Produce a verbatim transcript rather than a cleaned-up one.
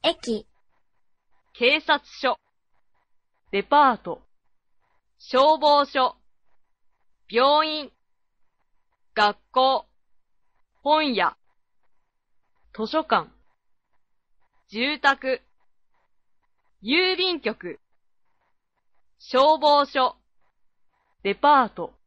駅、 警察署、 デパート、 消防署、病院、学校、本屋、 図書館、 住宅、郵便局、消防署、 デパート、